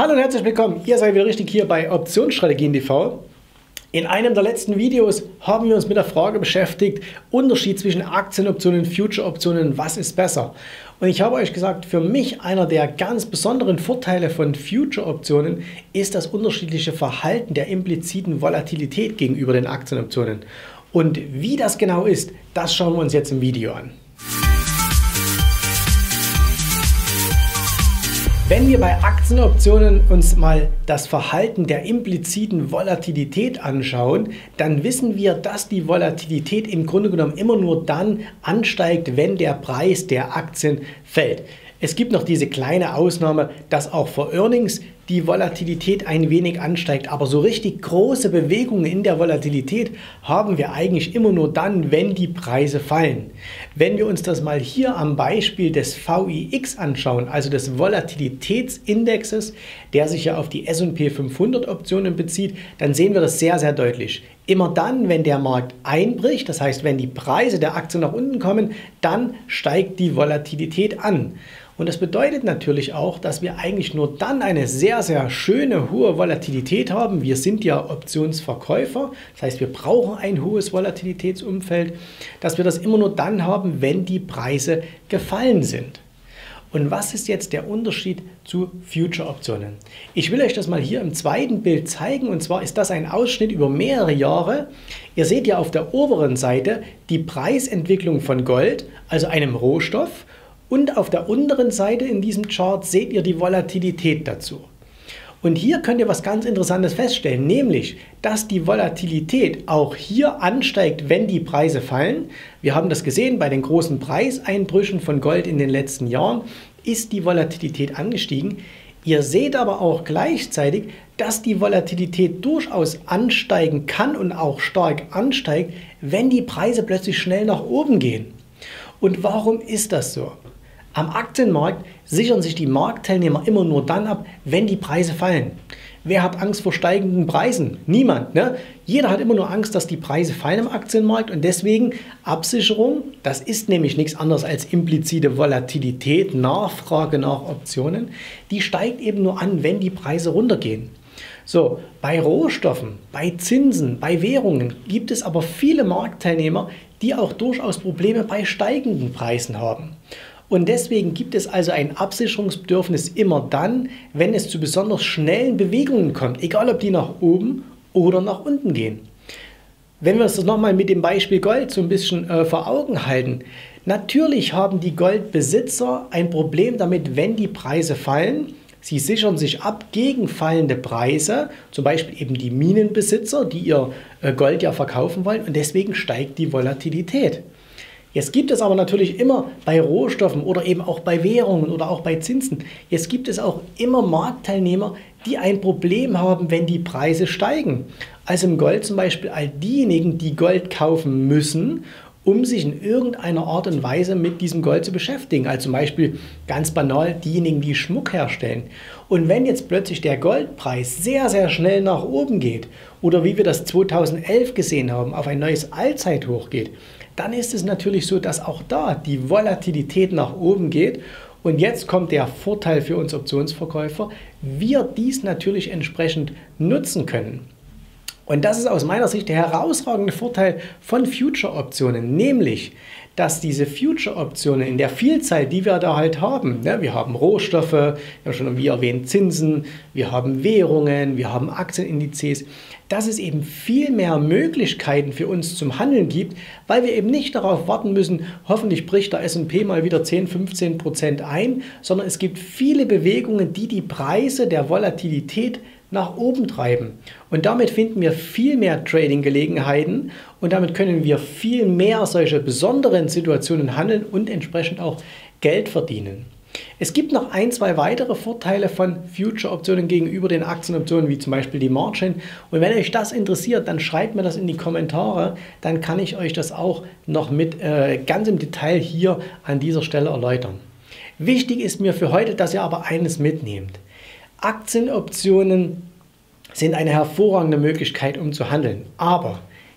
Hallo und herzlich willkommen, ihr seid wieder richtig hier bei Optionsstrategien TV. In einem der letzten Videos haben wir uns mit der Frage beschäftigt, Unterschied zwischen Aktienoptionen und Future-Optionen, was ist besser? Und ich habe euch gesagt, für mich einer der ganz besonderen Vorteile von Future-Optionen ist das unterschiedliche Verhalten der impliziten Volatilität gegenüber den Aktienoptionen. Und wie das genau ist, das schauen wir uns jetzt im Video an. Wenn wir bei Aktienoptionen uns mal das Verhalten der impliziten Volatilität anschauen, dann wissen wir, dass die Volatilität im Grunde genommen immer nur dann ansteigt, wenn der Preis der Aktien fällt. Es gibt noch diese kleine Ausnahme, dass auch vor Earnings die Volatilität ein wenig ansteigt, aber so richtig große Bewegungen in der Volatilität haben wir eigentlich immer nur dann, wenn die Preise fallen. Wenn wir uns das mal hier am Beispiel des VIX anschauen, also des Volatilitätsindexes, der sich ja auf die S&P 500 Optionen bezieht, dann sehen wir das sehr, sehr deutlich. Immer dann, wenn der Markt einbricht, das heißt, wenn die Preise der Aktien nach unten kommen, dann steigt die Volatilität an. Und das bedeutet natürlich auch, dass wir eigentlich nur dann eine sehr, sehr schöne, hohe Volatilität haben. Wir sind ja Optionsverkäufer, das heißt, wir brauchen ein hohes Volatilitätsumfeld, dass wir das immer nur dann haben, wenn die Preise gefallen sind. Und was ist jetzt der Unterschied zu Future-Optionen? Ich will euch das mal hier im zweiten Bild zeigen, und zwar ist das ein Ausschnitt über mehrere Jahre. Ihr seht ja auf der oberen Seite die Preisentwicklung von Gold, also einem Rohstoff, und auf der unteren Seite in diesem Chart seht ihr die Volatilität dazu. Und hier könnt ihr was ganz Interessantes feststellen, nämlich, dass die Volatilität auch hier ansteigt, wenn die Preise fallen. Wir haben das gesehen, bei den großen Preiseinbrüchen von Gold in den letzten Jahren ist die Volatilität angestiegen. Ihr seht aber auch gleichzeitig, dass die Volatilität durchaus ansteigen kann und auch stark ansteigt, wenn die Preise plötzlich schnell nach oben gehen. Und warum ist das so? Am Aktienmarkt sichern sich die Marktteilnehmer immer nur dann ab, wenn die Preise fallen. Wer hat Angst vor steigenden Preisen? Niemand, ne? Jeder hat immer nur Angst, dass die Preise fallen im Aktienmarkt, und deswegen Absicherung, das ist nämlich nichts anderes als implizite Volatilität, Nachfrage nach Optionen, die steigt eben nur an, wenn die Preise runtergehen. So, bei Rohstoffen, bei Zinsen, bei Währungen gibt es aber viele Marktteilnehmer, die auch durchaus Probleme bei steigenden Preisen haben. Und deswegen gibt es also ein Absicherungsbedürfnis immer dann, wenn es zu besonders schnellen Bewegungen kommt, egal ob die nach oben oder nach unten gehen. Wenn wir uns das nochmal mit dem Beispiel Gold so ein bisschen vor Augen halten, natürlich haben die Goldbesitzer ein Problem damit, wenn die Preise fallen. Sie sichern sich ab gegen fallende Preise, zum Beispiel eben die Minenbesitzer, die ihr Gold ja verkaufen wollen, und deswegen steigt die Volatilität. Jetzt gibt es aber natürlich immer bei Rohstoffen oder eben auch bei Währungen oder auch bei Zinsen, jetzt gibt es auch immer Marktteilnehmer, die ein Problem haben, wenn die Preise steigen. Also im Gold zum Beispiel all diejenigen, die Gold kaufen müssen, um sich in irgendeiner Art und Weise mit diesem Gold zu beschäftigen. Also zum Beispiel ganz banal diejenigen, die Schmuck herstellen. Und wenn jetzt plötzlich der Goldpreis sehr, sehr schnell nach oben geht oder wie wir das 2011 gesehen haben, auf ein neues Allzeithoch geht, dann ist es natürlich so, dass auch da die Volatilität nach oben geht. Und jetzt kommt der Vorteil für uns Optionsverkäufer, wir dies natürlich entsprechend nutzen können. Und das ist aus meiner Sicht der herausragende Vorteil von Future-Optionen, nämlich, dass diese Future-Optionen in der Vielzahl, die wir da halt haben, wir haben Rohstoffe, wir haben schon wie erwähnt Zinsen, wir haben Währungen, wir haben Aktienindizes, dass es eben viel mehr Möglichkeiten für uns zum Handeln gibt, weil wir eben nicht darauf warten müssen, hoffentlich bricht der S&P mal wieder 10–15% ein, sondern es gibt viele Bewegungen, die die Preise der Volatilität nach oben treiben. Und damit finden wir viel mehr Trading-Gelegenheiten und damit können wir viel mehr solche besonderen Situationen handeln und entsprechend auch Geld verdienen. Es gibt noch ein, zwei weitere Vorteile von Future-Optionen gegenüber den Aktienoptionen, wie zum Beispiel die Margin. Und wenn euch das interessiert, dann schreibt mir das in die Kommentare, dann kann ich euch das auch noch mit ganz im Detail hier an dieser Stelle erläutern. Wichtig ist mir für heute, dass ihr aber eines mitnehmt. Aktienoptionen sind eine hervorragende Möglichkeit, um zu handeln. Aber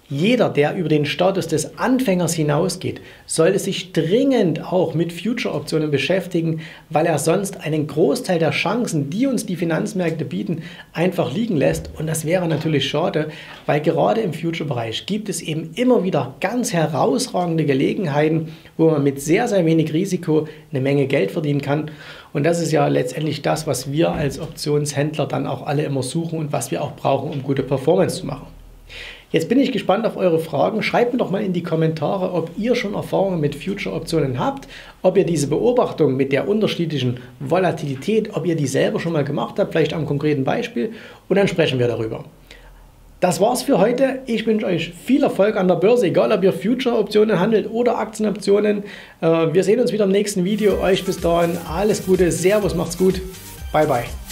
Jeder, der über den Status des Anfängers hinausgeht, sollte sich dringend auch mit Future-Optionen beschäftigen, weil er sonst einen Großteil der Chancen, die uns die Finanzmärkte bieten, einfach liegen lässt. Und das wäre natürlich schade, weil gerade im Future-Bereich gibt es eben immer wieder ganz herausragende Gelegenheiten, wo man mit sehr, sehr wenig Risiko eine Menge Geld verdienen kann. Und das ist ja letztendlich das, was wir als Optionshändler dann auch alle immer suchen und was wir auch brauchen, um gute Performance zu machen. Jetzt bin ich gespannt auf eure Fragen. Schreibt mir doch mal in die Kommentare, ob ihr schon Erfahrungen mit Future-Optionen habt, ob ihr diese Beobachtung mit der unterschiedlichen Volatilität, ob ihr die selber schon mal gemacht habt, vielleicht am konkreten Beispiel, und dann sprechen wir darüber. Das war's für heute. Ich wünsche euch viel Erfolg an der Börse, egal ob ihr Future-Optionen handelt oder Aktienoptionen. Wir sehen uns wieder im nächsten Video. Euch bis dahin alles Gute, Servus, macht's gut, bye bye.